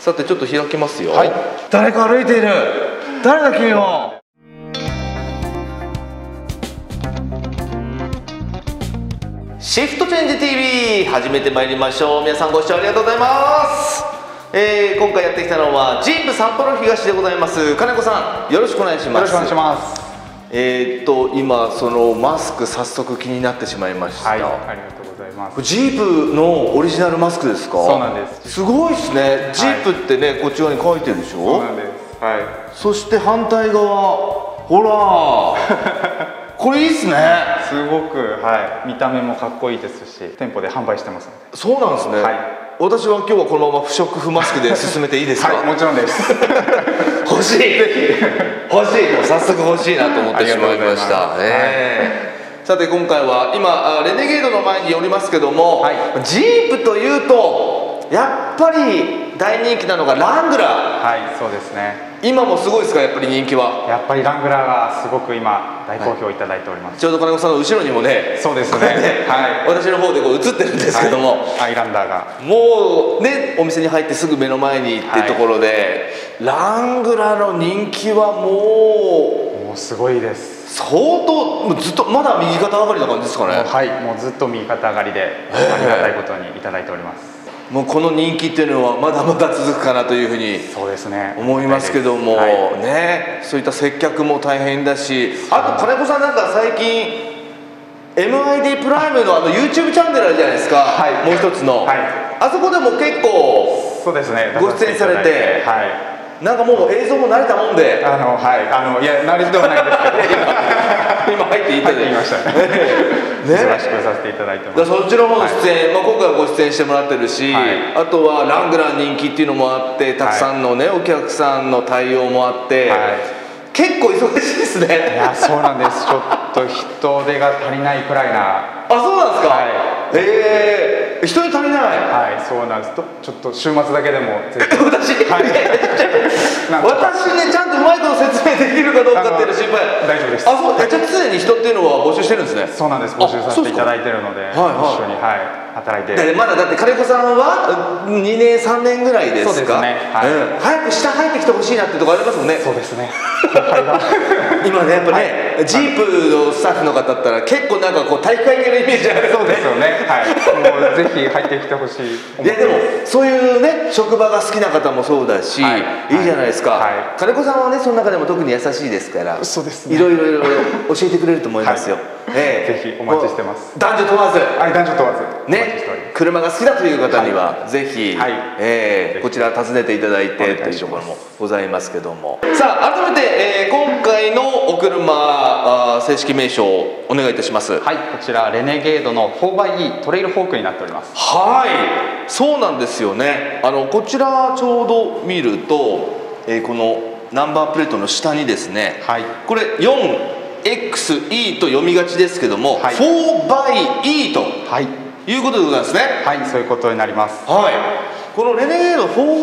さてちょっと開きますよ。 はい。 誰か歩いている。誰だ君は。シフトチェンジ TV 始めてまいりましょう。皆さんご視聴ありがとうございます。今回やってきたのはジープ札幌東でございます。金子さんよろしくお願いします。 よろしくお願いします。 今そのマスク早速気になってしまいました。 はい、ありがとうございます。 ジープのオリジナルマスクですか？ そうなんです。 すごいですね。ジープってね、こっち側に書いてるでしょ？ そうなんです。はい。 そして反対側、ほらこれいいっすね。 すごく、はい、見た目もかっこいいですし、店舗で販売してますので。 そうなんですね。はい。私は今日はこのまま不織布マスクで進めていいですか？ はい、もちろんです。 欲しい。ぜひ欲しい。もう早速欲しいなと思ってしまいました。さて今回は今レネゲードの前に寄りますけども、はい、ジープというとやっぱり大人気なのがラングラー。 はい、そうですね。 今もすごいですか？やっぱり人気は。やっぱりラングラーがすごく今大好評いただいております。 ちょうど金子さんの後ろにもね、 そうですね。はい。 私の方でこう映ってるんですけども、 アイランダーがもうね、お店に入ってすぐ目の前にっていうところで、ラングラーの人気はもうすごいです。 相当ずっとまだ右肩上がりな感じですかね？ はい、もうずっと右肩上がりでありがたいことにいただいております。 もうこの人気っていうのはまだまだ続くかなというふうにそうですね思いますけども、ね、そういった接客も大変だし、あと金子さんなんか最近 MID プライムのYouTube チャンネルあるじゃないですか、はい、もう一つの、はい、あそこでも結構そうですねご出演されて、はい、なんかもう映像も慣れたもんで、 はい、いや慣れてはないですけど今入っていただきましたね。 忙しくさせていただいてます。 そっちの方の出演、今回はご出演してもらってるし、あとはラングラー人気っていうのもあって、たくさんのねお客さんの対応もあって、結構忙しいですね。 いや、そうなんです。ちょっと人手が足りないくらいな。 あ、そうなんですか。人手足りない。 はい、そうなんです。ちょっと週末だけでも私ね、ちゃんとうまいこと説明できるかどうかっていうの心配。 大丈夫です。 あ、そう。じゃあ常に人っていうのは募集してるんですね。 そうなんです。募集させていただいてるので、一緒に働いて。 まだだって金子さんは2年3年ぐらいですか？ そうですね。 早く下入ってきてほしいなってとこありますもんね。 そうですね。 今ね、やっぱね、ジープのスタッフの方だったら結構なんかこう体育会系のイメージある。 そうですよね。はい。もうぜひ入ってきてほしい。 いやでもそういうね職場が好きな方もそうだし、いいじゃないですか。金子さんはねその中でも特に優しいですから、 そうですね。 いろいろ教えてくれると思いますよ。 ぜひお待ちしてます。 男女問わず。 男女問わず。 ね。車が好きだという方にはぜひこちら訪ねていただいてというところもございますけども。さあ改めて今回のお車正式名称をお願いいたします。 はい、こちらレネゲードの 4xe トレイルフォークになっております。 はい、そうなんですよね。こちらちょうど見ると、このナンバープレートの下にですね、はい、これ 4XE と読みがちですけども、はい、4xe ということでございますね。 はい、そういうことになります。 はい。このレネゲード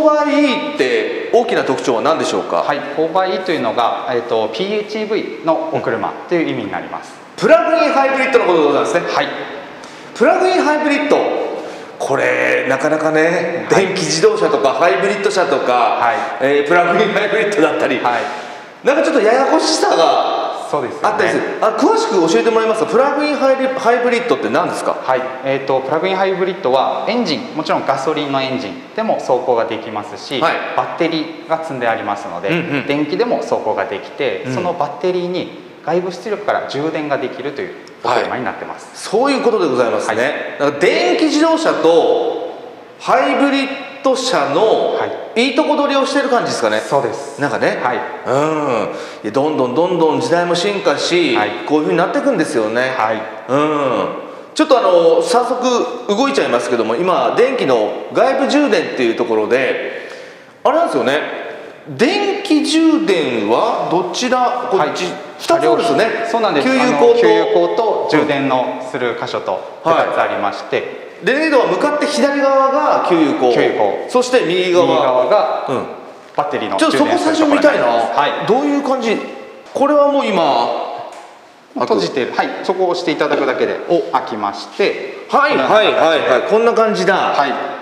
4xe って大きな特徴は何でしょうか？ はい、4xe というのが、PHEV のお車という意味になります。 プラグインハイブリッドのことでございますね。はい。プラグインハイブリッド、これなかなかね、電気自動車とかハイブリッド車とか、プラグインハイブリッドだったり、なんかちょっとややこしさがあったりする。詳しく教えてもらえますか？プラグインハイブリッドって何ですか？ はい、プラグインハイブリッドはエンジン、もちろんガソリンのエンジンでも走行ができますし、バッテリーが積んでありますので、電気でも走行ができて、そのバッテリーに外部出力から充電ができるというお車になってます。 そういうことでございますね。だから電気自動車とハイブリッド車のいいとこ取りをしてる感じですかね。 そうです。 なんかね、どんどん時代も進化し、こういうふうになっていくんですよね。ちょっと早速動いちゃいますけども、今電気の外部充電っていうところであれなんですよね。電気充電はどちら、こっち2つあるんですよね。 そうなんです。給油口と充電のする箇所と2つありまして、 レネゲードは向かって左側が給油口、そして右側がバッテリーの充電。 ちょっとそこ最初見たいな。どういう感じ？これはもう今閉じている。はい、そこを押していただくだけで開きまして、 こんな感じだ。はい。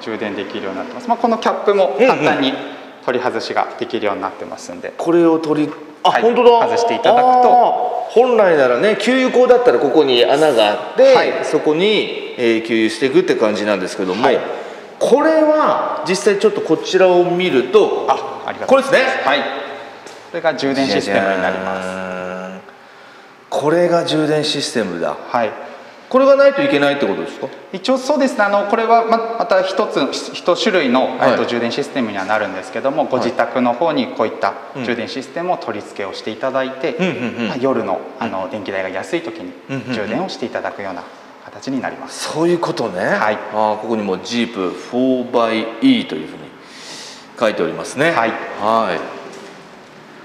充電できるようになってます。このキャップも簡単に取り外しができるようになってますんで、 これを取り本当だ、外していただくと、 本来ならね給油口だったらここに穴があって、そこに、給油していくって感じなんですけども、これは実際ちょっとこちらを見ると、これですね。 はい、これが充電システムになります。 これが充電システムだ。 はい、 これがないといけないってことですか？ 一応そうですね。これはまた一種類の、充電システムにはなるんですけども、ご自宅の方にこういった充電システムを取り付けをしていただいて、夜の電気代が安い時に充電をしていただくような形になります。 そういうことね。はい。ここにもジープ 4xe というふうに書いておりますね。はい。はい。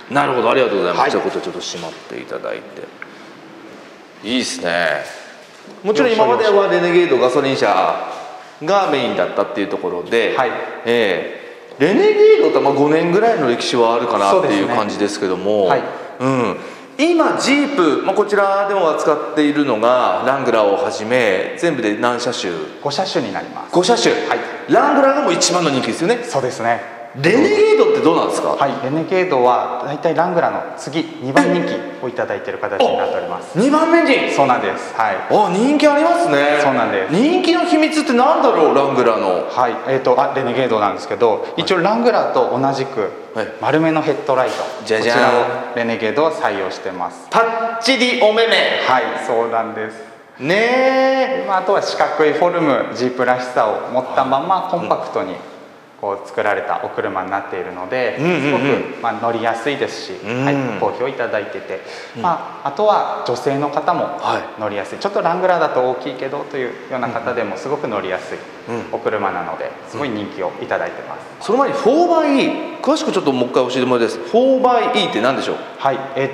なるほど、ありがとうございます。じゃあこちらちょっとしまっていただいて。いいですね。もちろん今まではレネゲードガソリン車がメインだったっていうところで、レネゲードって5年ぐらいの歴史はあるかなっていう感じですけども、今ジープ、こちらでも扱っているのがラングラーをはじめ全部で何車種 ？5車種になります。 5車種、ラングラーがもう一番の人気ですよね。 そうですね。 レネゲードってどうなんですか？ はい、レネゲードはだいたいラングラーの次2番人気をいただいている形になっております。 2番目に？ そうなんです。はい。 人気ありますね。 そうなんです。 人気の秘密って何だろう、ラングラーの。 はい、レネゲードなんですけど、一応ラングラーと同じく丸めのヘッドライト、こちらをレネゲードは採用してます。 パッチリお目目。 はい、そうなんですね。 あとは四角いフォルム、ジープらしさを持ったままコンパクトにこう作られたお車になっているので、すごく乗りやすいですし、好評いただいてて、あとは女性の方も乗りやすい、ちょっとラングラーだと大きいけどというような方でもすごく乗りやすいお車なので、すごい人気をいただいてます。 その前に 4xe、 詳しくちょっともう一回教えてもらいたいです。 4xe って何でしょう？ はい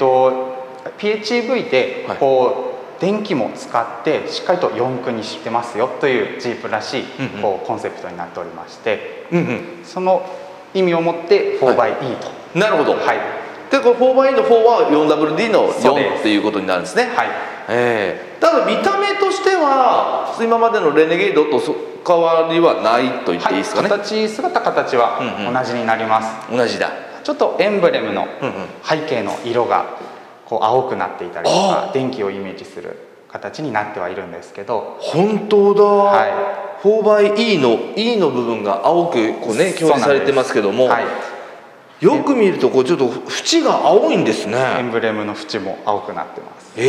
、PHEV でこう電気も使ってしっかりと四駆にしてますよというジープらしいこうコンセプトになっておりまして、その意味を持って 4xe と。 なるほど。はい。でこの 4xe の4は 4WD の4っていうことになるんですね。はい。ただ見た目としては今までのレネゲードと変わりはないと言っていいですかね。 形は同じになります。 同じだ。 ちょっとエンブレムの背景の色がこう青くなっていたりとか、電気をイメージする形になってはいるんですけど。 本当だ。4xe の E の部分が青くこうね表示されてますけども、よく見るとこうちょっと縁が青いんですね。 エンブレムの縁も青くなってます。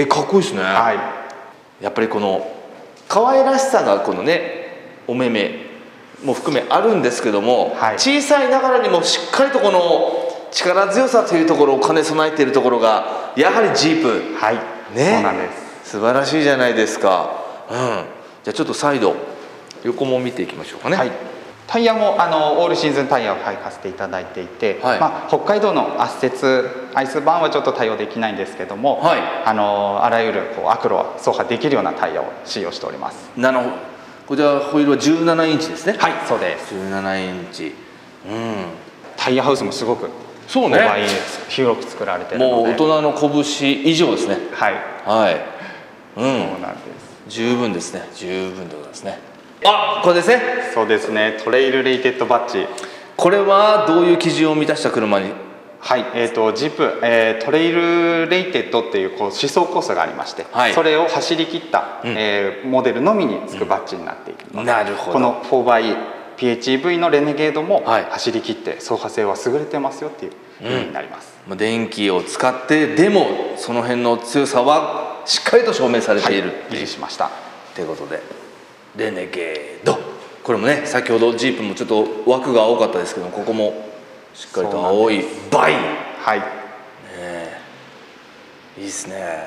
かっこいいですね。やっぱりこの可愛らしさがこのねお目目も含めあるんですけども、小さいながらにもしっかりとこの力強さというところを兼ね備えているところがやはりジープ。 はい、そうなんです。 素晴らしいじゃないですか。じゃあちょっと再度横も見ていきましょうかね。 タイヤもオールシーズンタイヤを履かせていただいていて、北海道の圧雪アイスバーンはちょっと対応できないんですけども、あらゆるこう悪路を走破できるようなタイヤを使用しております。 なるほど。こちらホイールは17インチですね。 はい、そうです。 17インチ。 タイヤハウスもすごく広く作られているので、 もう大人の拳以上ですね。 はい、 そうなんです。十分ですね。十分でございますね。これですね。 そうですね。トレイルレイテッドバッジ。 これはどういう基準を満たした車に？ はい、ジープ、トレイルレイテッドっていうこう試走コースがありまして、それを走り切った、モデルのみにつくバッジになっているので、 なるほど。 この 4xe PHEV のレネゲードも走り切って走破性は優れてますよっていう意味になります。 電気を使ってでもその辺の強さはしっかりと証明されている、 維持しましたということで、レネゲード、これもね先ほどジープもちょっと枠が多かったですけども、ここもしっかりと青いバイ。 はい、 いいですね。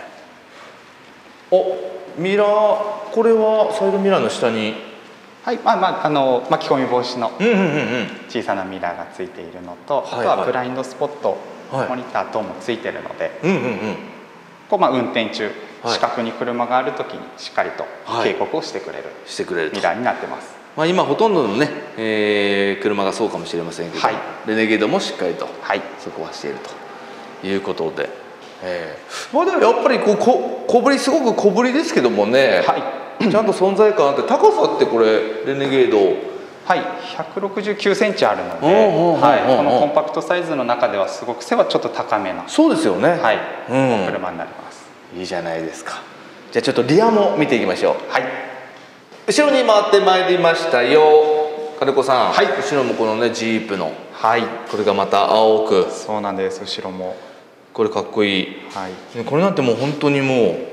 ミラー、これはサイドミラーの下に巻き込み防止の小さなミラーがついているのと、あとはブラインドスポット、モニター等もついているので、運転中視覚に車がある時にしっかりと警告をしてくれるミラーになってます。 今ほとんどのね、車がそうかもしれませんけど、レネゲードもしっかりとそこはしているということで、でもやっぱり小ぶり、すごく小ぶりですけどもね、ちゃんと存在感あって、高さってこれレネゲードはい、169センチあるので、はい、このコンパクトサイズの中ではすごく背はちょっと高めな、 そうですよね、 はい、車になります。 いいじゃないですか。じゃあちょっとリアも見ていきましょう。 はい、 後ろに回ってまいりましたよ、金子さん。はい、後ろもこのねジープの、はい、これがまた青く、 そうなんです。後ろもこれかっこいい、はい、これなんてもう本当にもう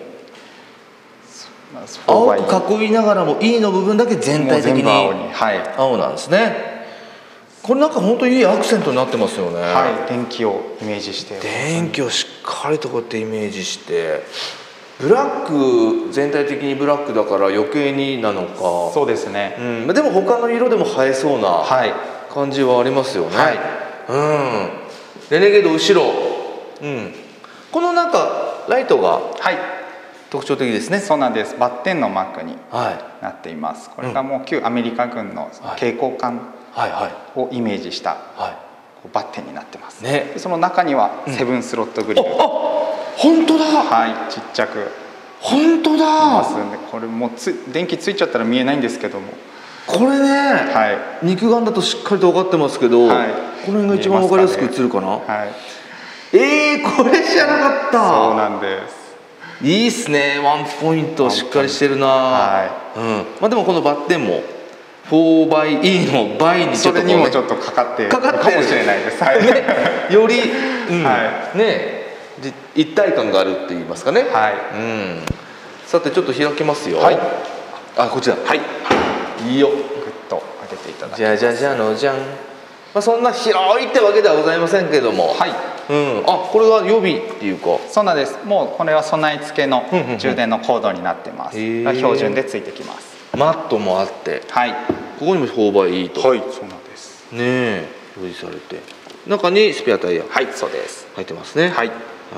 青く囲いながらも E の部分だけ全体的に青なんですね。これなんか本当にいいアクセントになってますよね。 はい、電気をイメージして、 電気をしっかりとこうやってイメージして、ブラック全体的にブラックだから余計になのか。 そうですね、 でも他の色でも映えそうな感じはありますよね。はい、レネゲード後ろ、このなんかライトが特徴的ですね。 そうなんです。バッテンのマークになっています。これがもう旧アメリカ軍の携行艦をイメージしたバッテンになってます。でその中にはセブンスロットグリル、 本当だ、 はい、ちっちゃく本当だますんで、これもう電気ついちゃったら見えないんですけども、 これね、はい、肉眼だとしっかりと分かってますけど、はい、この辺が一番分かりやすく映るかな。はい、これ知らなかった。 そうなんです。 いいっすね、ワンポイントしっかりしてるな。はい、まあでもこのバッテンも 4×E の倍にちょっと、 それにもちょっとかかってるかもしれないです。 より、ね、一体感があるって言いますかね。はい、さてちょっと開きますよ。はい、あ、こちら、はい、いいよ、グッと上げていただきます。 じゃじゃじゃのじゃん。まあそんな広いってわけではございませんけれども、はい、あ、これが予備っていうか。 そうなんです。もうこれは備え付けの充電のコードになってます。標準でついてきます。 マットもあって、はい、ここにも4×Eと、はい、そうなんですね、表示されて、中にスペアタイヤ、 はい、そうです、 入ってますね。はい、はい、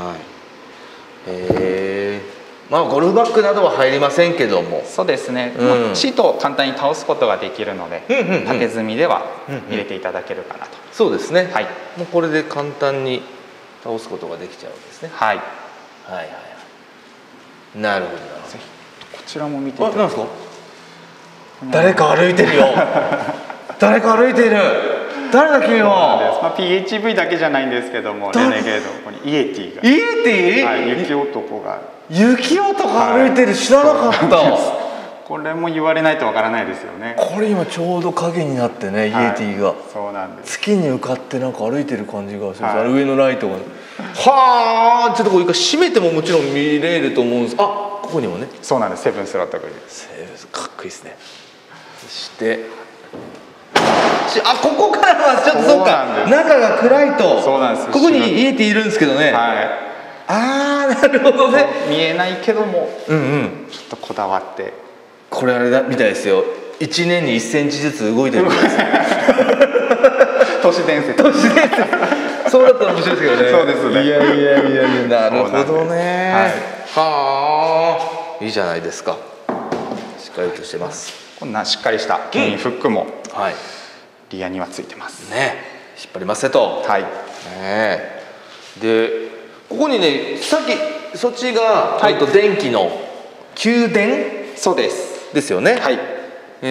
まあゴルフバッグなどは入りませんけども、 そうですね、シートを簡単に倒すことができるので、縦積みでは入れていただけるかなと。 そうですね、はい、もうこれで簡単に倒すことができちゃうんですね。はい、はいはいはい、なるほどなるほど。 こちらも見ていただきます。 何ですか？誰か歩いてるよ。誰か歩いている。誰だ君は。 PHV だけじゃないんですけども、レネゲード、ここにイエティが。 イエティ？ はい、雪男が。 雪男歩いてる、知らなかった。 これも言われないとわからないですよね。 これ今ちょうど影になってね、イエティが。 そうなんです。 月に向かってなんか歩いてる感じがする。あれ上のライトが。はあ、ちょっとこれ一回閉めてももちろん見れると思うんです。あ、ここにもね。 そうなんです。セブンスロットグリル。 かっこいいですね。そしてここからはちょっとそうか、中が暗いと。そうなんです。ここにイエティいるんですけどね。はい、ああ、なるほどね。 見えないけども、ちょっとこだわって。 これあれだみたいですよ。1年に1センチずつ動いてるんです。 都市伝説。 都市伝説。そうだったら面白いですけどね。 そうですね。 いやなるほどね。はあ、いいじゃないですか。しっかりとしてます。 こんなしっかりした牽引フックもリアにはついてますね。引っ張りますと。はい。でここにね、さっきそっちが電気の給電、 そうですよね。はい。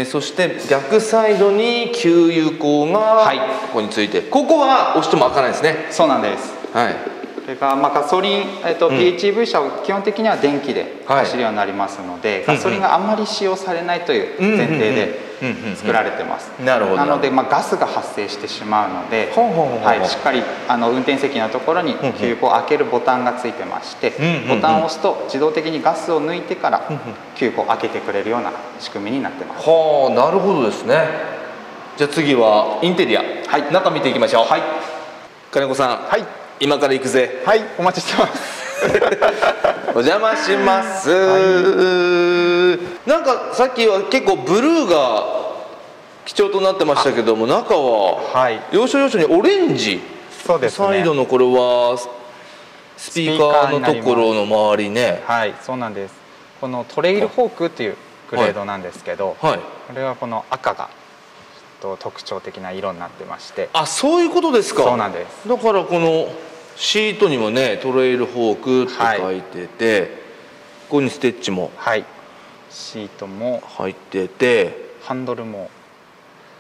そして逆サイドに給油口がここについて、ここは押しても開かないですね。 そうなんです。はい。それがガソリン、PHEV 車は基本的には電気で走るようになりますので、ガソリンがあんまり使用されないという前提で作られてます。なので、ガスが発生してしまうので、しっかり運転席のところに給油口を開けるボタンがついてまして、ボタンを押すと自動的にガスを抜いてから給油口を開けてくれるような仕組みになってます。 はあ、なるほどですね。じゃあ次はインテリア、中見ていきましょう。はい、金子さん、はい、今から行くぜ。 はい、お待ちしてます。 お邪魔します。はい、なんかさっきは結構ブルーが基調となってましたけども、中は要所要所にオレンジ。そうですね。サイドのこれはスピーカーのところの周りね。 はい、そうなんです。このトレイルホークっていうグレードなんですけど、これはこの赤が特徴的な色になってまして。 あ、そういうことですか。 そうなんです。 だからこのシートにもね、トレイルホークって書いてて、ここにステッチも、 シートも入ってて、 ハンドルも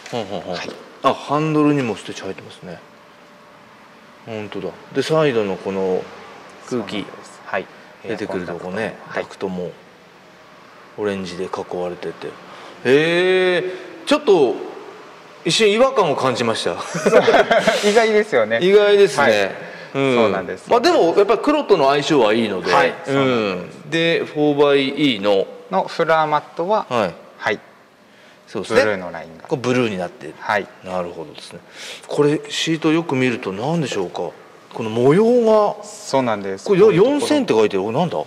あ、ハンドルにもステッチ入ってますね。本当だ。でサイドのこの空気出てくるとこね、ダクトもオレンジで囲われてて、ちょっと一瞬違和感を感じました。 意外ですよね。 意外ですね。 そうなんです。 まあでもやっぱり黒との相性はいいので、で 4xE のフラーマットはそうですね、 ブルーのラインがこれブルーになっている。なるほどですね。これシートよく見ると何でしょうか、この模様が。 そうなんです。 これ4000って書いてる。なんだ。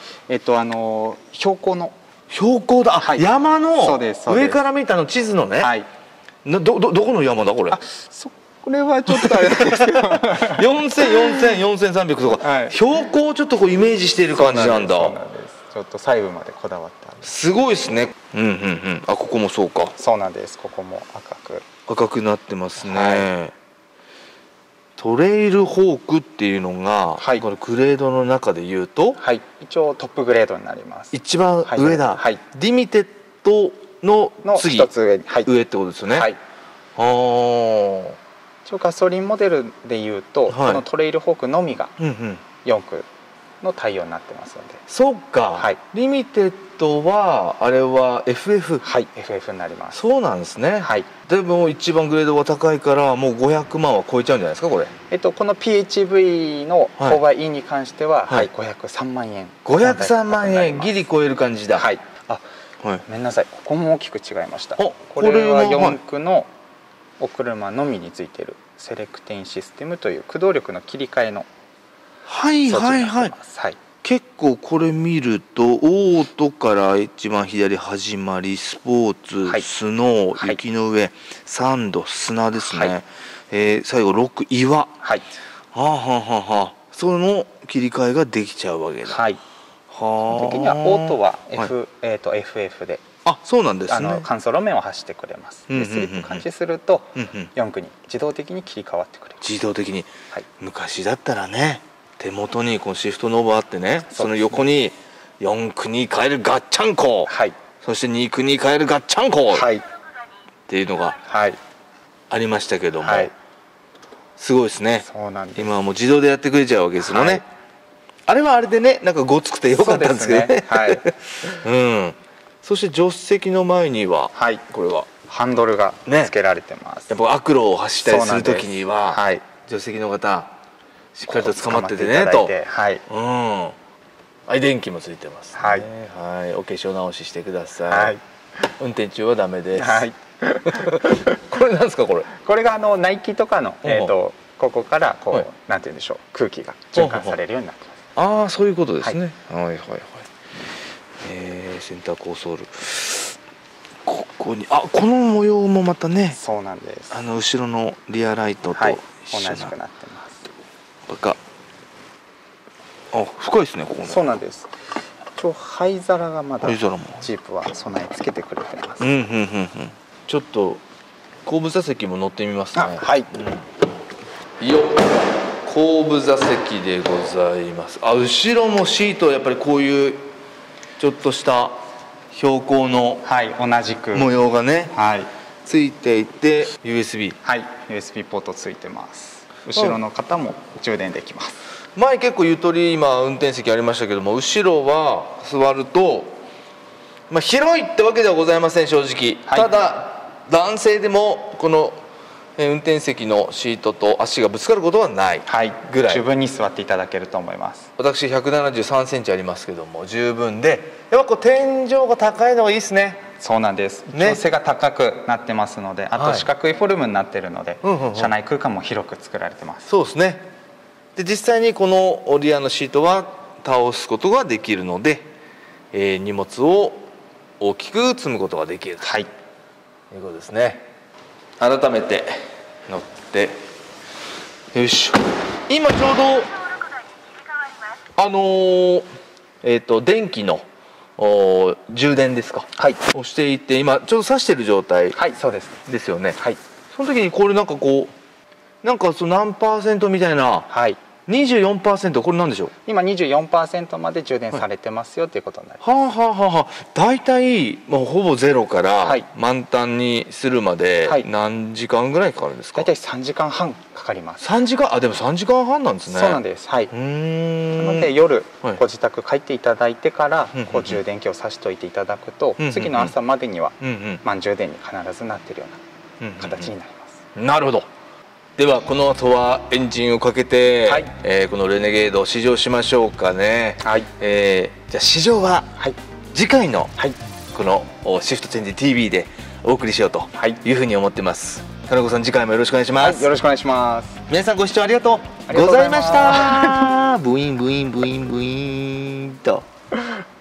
標高の標高だ。山の上から見たの地図のね。どこの山だこれ。 これはちょっとあれなんですけど 4000、4300とか、標高をちょっとこうイメージしている感じなんだ。 ちょっと細部までこだわった。 すごいですね。あ、ここもそうか。 そうなんです。ここも赤くなってますね。トレイルホークっていうのがこのグレードの中でいうと、 一応トップグレードになります。 一番上だ。リミテッドの次一つ上ってことですよね。 一応ガソリンモデルでいうと、このトレイルホークのみが4区の対応になってますので。 そっか。リミテッドはあれは FF。 FF になります。 そうなんですね。でも一番グレードが高いからもう500万は超えちゃうんじゃないですかこれ。 この PHV の 4xE に関しては503万円。 503万円ギリ超える感じだ。 ごめんなさい、ここも大きく違いました。これは4区のお車のみについているセレクティンシステムという駆動力の切り替えの装置になってます。 結構これ見るとオートから一番左始まり、スポーツ、スノー、雪の上、サンド、砂ですね、最後6岩、その切り替えができちゃうわけだ。 基本的にはオートは FF で、 そうなんですね。 乾燥路面を走ってくれます。でスリップ感知すると4区に自動的に切り替わってくれる。 自動的に。昔だったらね、手元にこのシフトノブあってね、その横に4区に変えるガッチャンコ、そして2区に変えるガッチャンコっていうのがありましたけども、すごいですね。今はもう自動でやってくれちゃうわけですもんね。あれはあれでね、なんかごつくてよかったんですけどね。そして助手席の前にはこれはハンドルが付けられてます。 やっぱ悪路を走ったりする時には助手席の方しっかりと捕まっててねと。電気もついてますね。お化粧直ししてください。運転中はダメです。これなんですかこれ。 これがナイキとかのここからこうなんて言うんでしょう、空気が循環されるようになってます。 そういうことですね。センターコンソール、ここにこの模様もまたね。 そうなんです。 後ろのリアライトと同じくなってます。 深いですねここ。 そうなんです。灰皿がまだジープは備え付けてくれてます。 ちょっと後部座席も乗ってみますね。後部座席でございます。後ろもシートやっぱりこういうちょっとした標高の同じく模様がねついていて、 USB USB ポートついてます。後ろの方も充電できます。 前結構ゆとり今運転席ありましたけども、後ろは座ると広いってわけではございません正直。ただ男性でもこの運転席のシートと足がぶつかることはないぐらい、 十分に座っていただけると思います。 私173センチありますけども十分で、やっぱこう天井が高いのがいいですね。 そうなんです。背が高くなってますので、あと四角いフォルムになっているので、車内空間も広く作られてます。 そうですね。で実際にこのリアのシートは倒すことができるので、荷物を大きく積むことができるということですね。改めて乗って、よいしょ。今ちょうど電気の充電ですか、をしていて、今ちょうど挿してる状態ですよね。その時にこれなんかこうなんか何%みたいな 24%、これなんでしょう。 今 24% まで充電されてますよということになります。 はあはあはあはあ。大体もうほぼゼロから満タンにするまで何時間ぐらいかかるんですか。 大体3時間半かかります。 3時間、あ、でも3時間半なんですね。 そうなんです。はい。なので夜ご自宅帰っていただいてからこう充電器を挿しといていただくと、次の朝までには満充電に必ずなっているような形になります。 なるほど。ではこの後はエンジンをかけて、はい、このレネゲードを試乗しましょうかね。はい、じゃあ試乗は次回のこのシフトチェンジ TV でお送りしようというふうに思ってます。金子さん、次回もよろしくお願いします。 はい、よろしくお願いします。 皆さんご視聴ありがとうございました。ブインブインブインブインと。